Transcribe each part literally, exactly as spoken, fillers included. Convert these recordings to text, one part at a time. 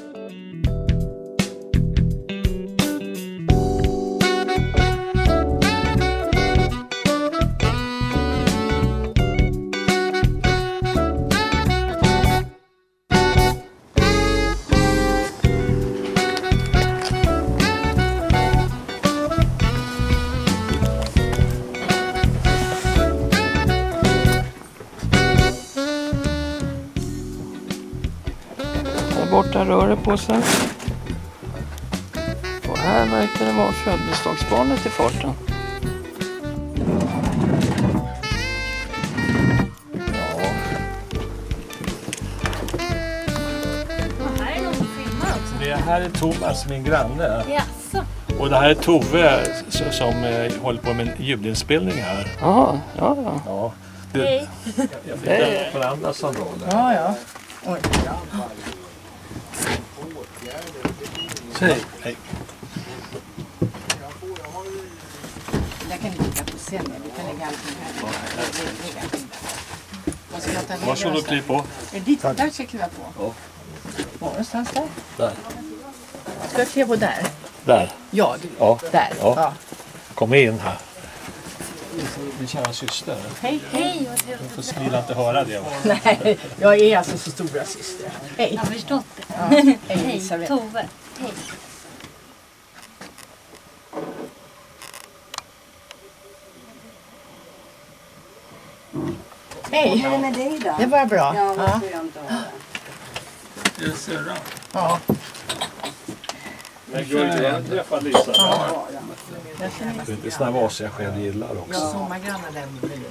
Borta rör det på sig. Och här verkar det vara födelsedagsbarnet i farten. Ja. Och här är någon som filmar också. Det här är Thomas, min granne. Jaså. Och det här är Tove som eh, håller på med en ljudinspelning här. Jaha, ja, ja. Ja. Det, Hej. jag fick den på andra sandaler. Ja, ja. Oj. Hej. Hej. Jag kan ligga på scenen. Du kan lägga allting här. Vad ska jag ta med? Varsågod och kliv på. Är det dit? Där ska jag kliva på. Ja. Var någonstans där? Där. Ska jag kliva på där? Där. Jag? Ja. Där? Ja. Ja. Kom in här. Vi känner syster. Hej. Hej, vad trevligt. Jag får inte höra det. Nej, jag är alltså så stora syster. Hej. Jag har förstått det. Ja. Hej, Hej, Elisabeth. Tove. Hej. Hej. Hur är det med dig då? Det var bra. Ja, vad Ja. skönt att höra. Det är syrran. Ja. Men gud, jag träffade Lisa. Ja. Det är inte såna vaser jag själv gillar också. Sommargrannar den blir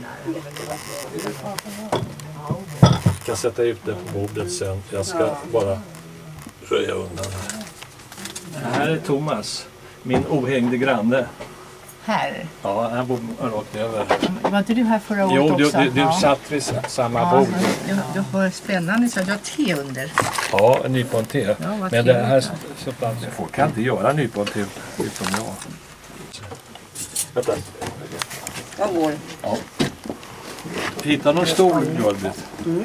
nära. Jag kan sätta ut det på bordet sen. Jag ska bara röja undan här. Det här är Thomas, min ohängde granne. Här. Ja, han bor rakt över. Var inte du här förra året Jo, du, också? du, du Ja. satt vid samma Ja, bord. du, du har spännande så du har te under. Ja, en nypon-te. Ja, vad Men det trevligt. här så så folk kan inte göra nypon-te utom jag. Vänta. Jag går. Ja. Hitta någon stol, Björnbrit. Mm.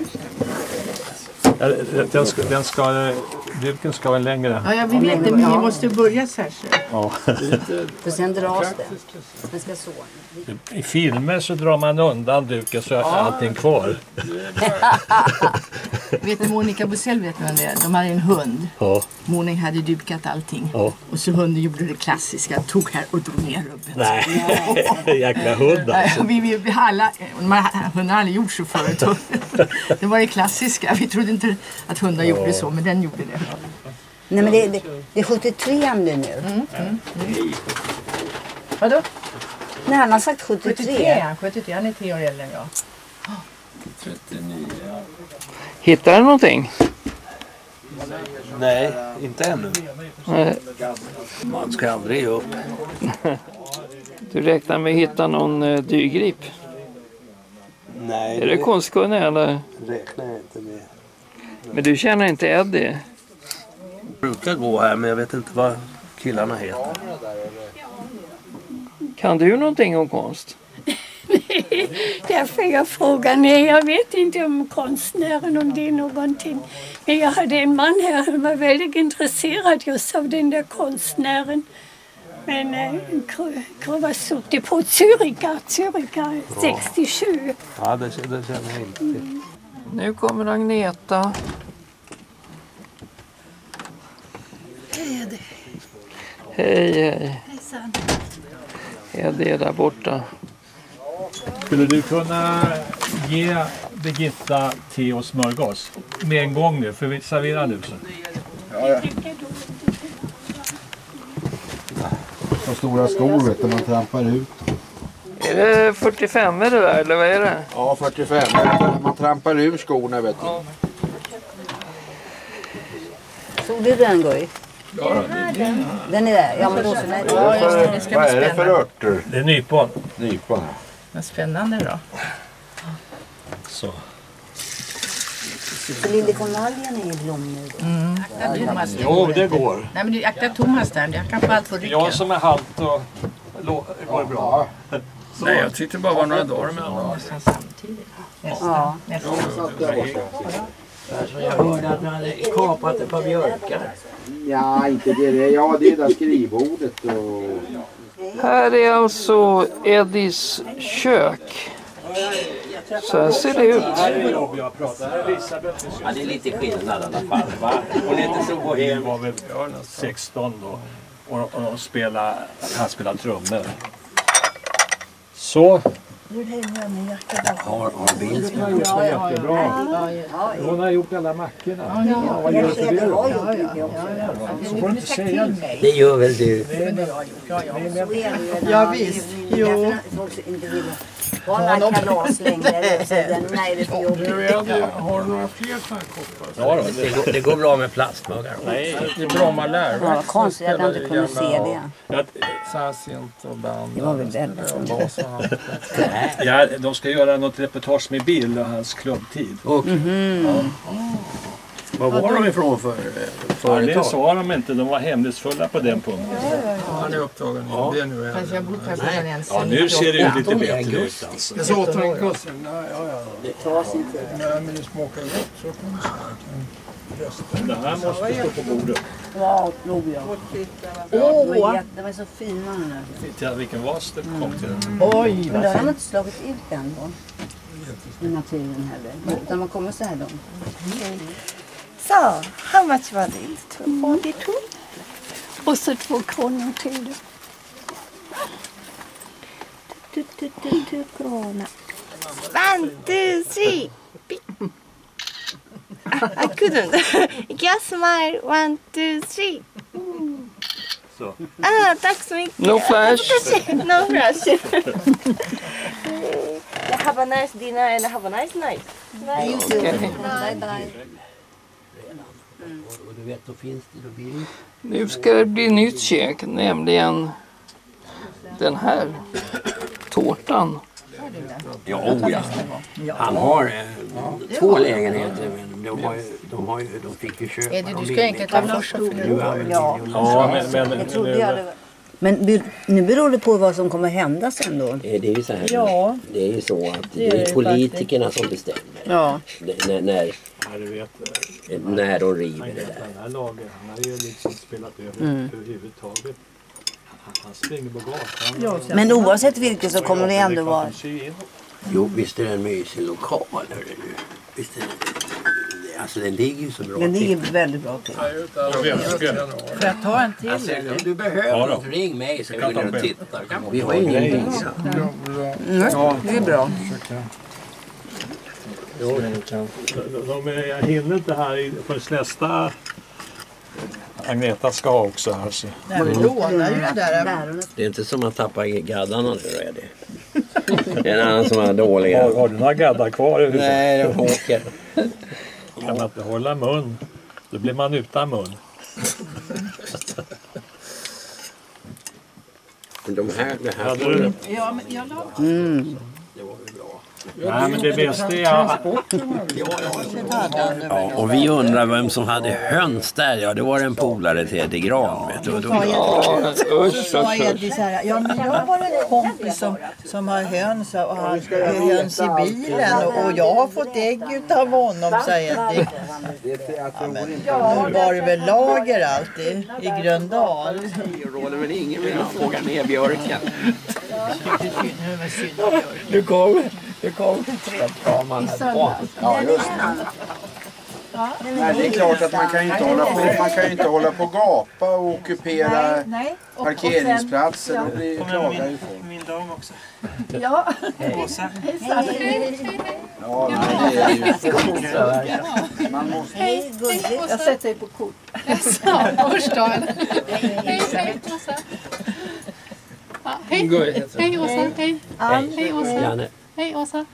Den ska, den ska, duken ska vara längre. Ja, ja, vi vet det, men vi måste börja så här. Så. Ja. För sen dras det. Den ska så. I filmer så drar man undan duken så är allting kvar. Vet du, Monica Bussell vet vem det är? De hade en hund. Ja. Monica hade dukat allting. Ja. Och så hunden gjorde det klassiska. Tog här och drog ner rubbet. Nej, jäkla hund alltså. Ja, vi, vi, vi alla, man, hunden har aldrig gjort så förut. Det var det klassiska. Vi trodde inte att hundar gjorde så, men den gjorde det. Nej, men det, det, det är sjuttiotre nu. Mm, mm, mm. Vadå? Nej, han har sagt sjuttiotre. sjuttiotre, sjuttiotre, han är tre år äldre än jag. trettionio. Hittar du någonting? Nej, inte ännu. Nej. Man ska aldrig ge upp. Du räknar med att hitta någon eh, dyrgrip? Nej, Är det konstkunnig eller? räknar jag inte med. Men du känner inte Eddie? Jag brukar gå här men jag vet inte vad killarna heter. Kan du någonting om konst? Därför jag frågar, nej jag vet inte om konstnären, om det är någonting. Men jag hade en man här som var väldigt intresserad just av den där konstnären. Men eh, han var suttit på Zürich, Zürich sextiosju. Ja, det, det känner jag inte till. Nu kommer Agneta. Hej, Eddie. Hej, hej. Hejsan. Eddie är där borta. Skulle du kunna ge Birgitta te och smörgås med en gång nu? För vi serverar nu så. Ja, ja. Så stora skor vet du, man trampar ut. Är det fyrtiofem är det där eller vad är det? Ja, fyrtiofem. Man trampar ur skorna vet du. Ja. Såg du den, Goj? Ja, den. den är där. Ja, men då så. Nej. Ja, just det, det ska vad bli är det för spännande. örter? Det är nypon. Nypan. Vad spännande då. Så. Så liljekonvaljen är i blom nu. Mm. Akta Thomas. Jo, det går. Nej, men du akta Thomas där. Jag kan få allt på ryggen. Jag som är halt och lo- går det bra. Nej, jag tyckte bara var några dagar mellan dem. Nästan samtidigt. Nästan. Ja. Nästan. Alltså, jag hörde att du hade kapat ett par björkar. Ja, inte det. Ja, det är där skrivbordet och... Här är alltså Eddies kök. Så här ser det ut. Ja, det är lite skillnad i alla fall, va? Hon är inte så bohem. var väl sexton då. Och, och de spelade, han spelade trummor. Så. Har, har bild. Ja, jättebra. Hon har gjort alla mackorna. Ja, vad gör du för det då? Så får du inte säga det. Det gör väl du? Ja, visst. Jo. Hålla kalas längre. Nej, det får jobbigt. Har du några fler koppar? Ja, då, Det går, det går bra med plastmuggar. nej. Det är bra man lär. Ja, vad konstigt att jag inte kunde se det. Jag, Sasint och band. Det var väl väldigt bas och allt. ja, de ska göra något reportage med Bill och hans klubbtid. Okay. Vad var de ifrån för Ja, företag? det sa de inte. De var hemlighetsfulla på den punkten. Han är upptagen. Ja. Det är nu är Kanske jag bott här sedan en Ja, nu ser det ju lite bättre ut alltså. Jag sa ta en kurs. Ja, ja, ja. Nej, men det smakar gott. Så kan man Det här måste stå på bordet. Ja, tror jag. Åh! Det var så fina. Titta vilken vas det kom till. Oj, Men då har man inte slagit ut den då. I naturen heller. Utan man kommer så här långt. Så, how much was it? forty-two. Och så två kronor till det. Tu, tu, tu, tu, krona. One, two, three. I couldn't. Just smile. One, two, three. Så. Ah, tack så mycket. No flash. No flash. Have a nice dinner and have a nice night. Bye. You too. Bye, bye. Och du vet, då finns det, då blir det... Nu ska det bli nytt käk, nämligen den här tårtan. Ja, oh ja. Han har eh, två lägenheter, men de, har ju, de, har ju, de fick ju köpa. Eddie, du ska enkelt ta första för Ja, Ja, men, men, jag trodde jag hade... Men be- nu beror det på vad som kommer hända sen då. Eh, Det är ju så här. Ja. Det är ju så att Det är det är det politikerna som bestämmer. Ja. Det- När, när, ja, du vet, när de river han det vet där. den här lagen. Han har ju liksom spelat över Mm. överhuvudtaget. Han, han springer på gatan. Men oavsett vilket så kommer det ändå vara... Jo, visst är det en mysig lokal, hörru du. Visst är det, alltså den ligger ju så bra Den ligger till. väldigt bra till. Jag vet, jag vet. Får jag ta en till? Alltså, om du behöver Ja, då. något, ring mig så Jag kan kan vi ta gå och en titta. Vi har ingen bil. Mm, det är bra. Jo, de, de, jag hinner inte här i- för nästa Agneta ska ha också här. Så. Nej, vi lånar ju det där. Det är inte som att tappa gaddarna nu, är det? Det är en annan som är dåliga. Har, har du några gaddar kvar i huvudet? Nej, de åker. Kan man inte hålla mun, då blir man utan mun. De här, det här Hade du? Ja, men jag la... Mm. det var ju bra. Nej, men det bästa är att... Ja, och vi undrar vem som hade höns där. Ja, det var en polare till Eddie Gran, vet du. Och då- Ja, usch, Sa usch, usch. Eddie så här, ja men jag har en kompis som, som har höns och han har höns i bilen och, och jag har fått ägg utav honom, säger Eddie. Ja, men de var det väl lager alltid i Gröndal. Det råder väl ingen vill fråga ner björken. Du kom, du kom. Ja, man är Ja, just det. Nej, det är klart att man kan ju inte hålla på, man kan ju inte hålla på och gapa och ockupera Nej. Och, parkeringsplatser. Då blir klagar ju folk. Min dam också. ja. Åsa. Ja, nej, det är ju... Man måste... Hej, gulligt. Jag sätter dig på kort. Hej, hej Åsa, hej. Hej Åsa. Janne. Hej Åsa.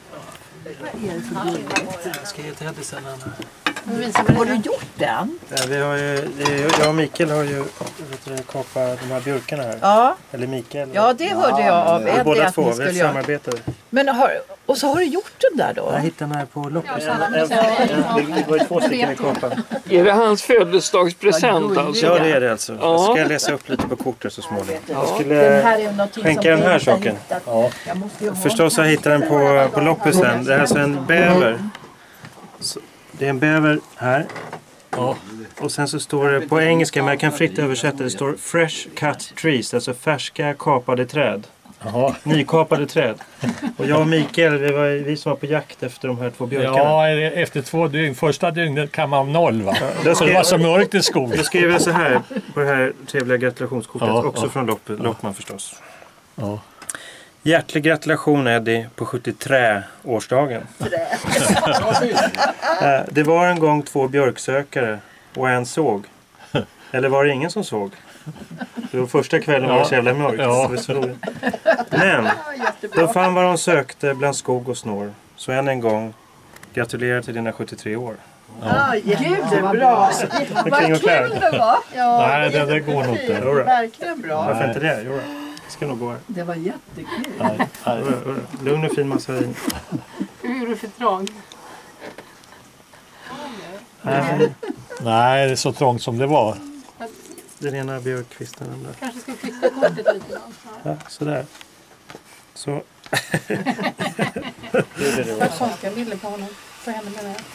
Jag ska ge till Eddie sen. Anna. Har du gjort den? Ja, vi har ju, det är, jag och Mikael har ju vet du, kapat de här björkarna här. Ja. Eller Mikael. Ja, det hörde jag av Vi Eddie båda att två, ni vi skulle göra. samarbetade. Men har, och så har du gjort den där då? Jag hittade den här på loppis. Ja, En- en- en- Det var ju två stycken i kapan. Är det hans födelsedagspresent alltså? Ja, det är det alltså. Ja. Jag ska läsa upp lite på kortet så småningom. Jag Den skulle här är någonting skänka som den här Bengt har saken. hittat. Ja. Jag måste ju ha Förstås har jag hittat den på, på loppisen. Det är alltså en bäver. Så, Det är en bäver här. Ja. Och sen så står det på engelska, men jag kan fritt översätta. Det står fresh cut trees, alltså färska kapade träd. Aha. Nykapade träd. Och jag och Mikael, det var vi som var på jakt efter de här två björkarna. Ja, efter två dygn. Första dygnet kan man noll, va? Ja, så det var så mörkt i skogen. Då skriver jag så här på det här trevliga gratulationskortet. Ja, också ja. Från Lopp, Loppman förstås. Ja. Hjärtlig gratulation Eddie på sjuttiotre-årsdagen. Det var en gång två björksökare och en såg. Eller var det ingen som såg? Det var första kvällen var det så jävla mörkt. Ja. Men de fann vad de sökte bland skog och snår. Så än en gång, gratulerar till dina sjuttiotre år. Ja, jättebra. Vad kul det var. Ja, nej, det, det går nog inte. Verkligen bra. Varför inte det? Jo, det ska nog gå här. Det var jättekul. Nej, nej. Lugn och fin massa vin. Hur är det för trångt? Nej. Nej, det är så trångt som det var. Den ena björkkvisten. Där. Kanske ska flytta kortet lite grann. Ja, sådär. Så. Jag har konstiga bilder på honom. På henne med det.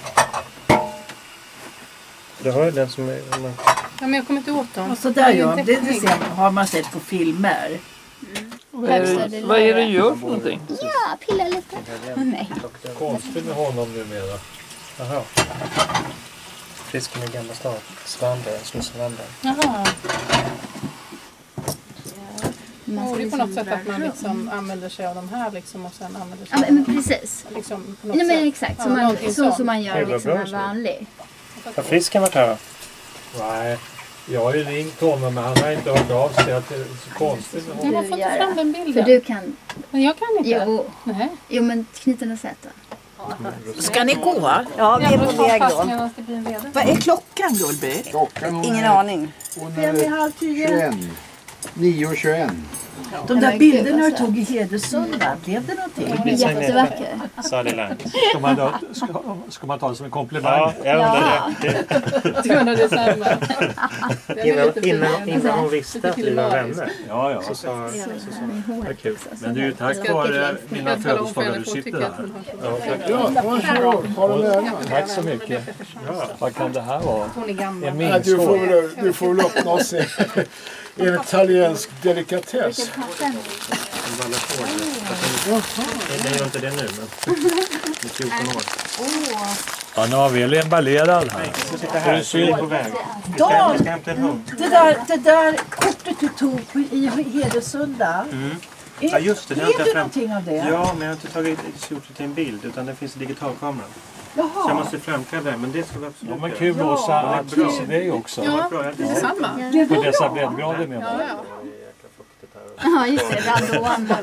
Du har ju den som är... Ja, men jag kommer inte åt dem. Och så där ja, det, det ser, har man sett på filmer. Mm. Vad, är det, vad är det du gör för någonting? Ja, pilla lite. Nej. Konstigt med honom numera. Jaha. Fisken i Gamla stan. Svander, slussvander. Jaha. Ja, det är på något sätt att man liksom använder sig av de här liksom och sen använder sig ja, men precis. Liksom på något Nej, men exakt. sätt. Så, man, Ja, så som man gör liksom en vanlig. Har fisken varit här då? Nej. Jag har ju ringt honom men han har inte hört av sig att det är så konstigt. Men varför inte fram den bilden? För du kan... Men jag kan inte. Jo, Nej. jo men knyten och sätta. Ska ni gå? Ja, vi är på väg då. Vad är klockan, Gullby? Klockan Ingen aning. Fem i halv tio. nio och tjugoett. De där bilderna du tog i Hedesunda, blev det någonting? Jättevacker. Ska man, då, ska, ska man ta det som en komplimang? Ja, jag undrar det. Du undrar detsamma. Innan, innan, innan hon visste att vi var vänner. Ja, ja. Så sa så, så, så. Det kul. Men det är ju tack vare mina födelsedagar du sitter där. Ja, Ja, varsågod. Ha det med. Tack så mycket. Ja. Vad kan det här vara? Hon är gammal. En Nej, du får väl, du får väl öppna oss en, en italiensk delikatess. Jag gör inte det nu, men i fjorton år. Ja, nu har vi emballerad här. Jag sitter här, så är på väg. Dan, vi ska hämta en hund. det där, det där kortet du tog på, i Hedesunda. Mm. Är, Ja, just det. Det är det fram... någonting av det? Ja, men jag har inte tagit gjort det till en bild, utan det finns i digitalkameran. Jaha. Så jag måste framkalla det, men det ska vi absolut Ja, men kul Åsa att du ser dig också. Ja, det är samma. På dessa breddgrader med mig. Ja, just det. Radon.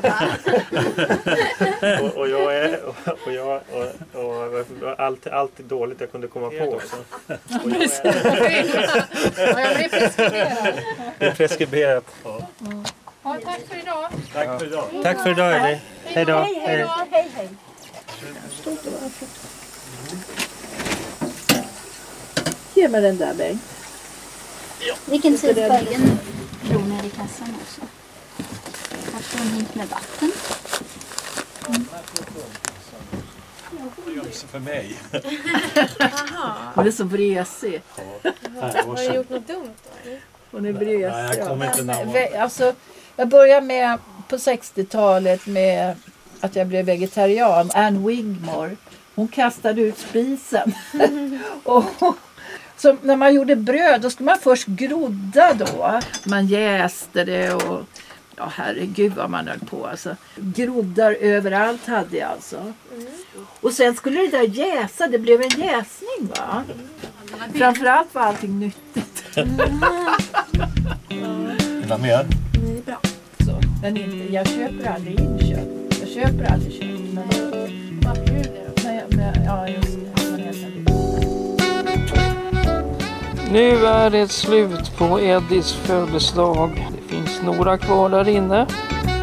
och, och jag är... Och jag... Och, och, och allt, allt dåligt jag kunde komma på också. Och jag är... Ja, jag blir preskriberad. Det är preskriberat. Ja, tack för idag. Tack för idag. Tack för idag, Eddie. Hej då. Hej, hej då. Hej, hej. Ge mig den där, Bengt. Vilken tid var en kronor i kassan också? Här står en hink med vatten. Mm. För mig. Hon är så vresig. Har du gjort något dumt då? Hon är vresig. Nej, jag kommer inte närmare. Alltså, jag började med på sextiotalet med att jag blev vegetarian. Anne Wigmore. Hon kastade ut spisen. och så när man gjorde bröd då skulle man först grodda då. Man jäste det och ja herregud vad man höll på alltså. Groddar överallt hade jag alltså. Mm. Och sen skulle det där jäsa, det blev en jäsning va? Mm. Framförallt var allting nyttigt. Mm. Vad mer? Det är bra. Så, men inte, jag köper aldrig in kött. Jag köper aldrig kött. Men, men, men, ja, just det. Man äter det. Nu är det slut på Eddies födelsedag. Det finns några kvar där inne.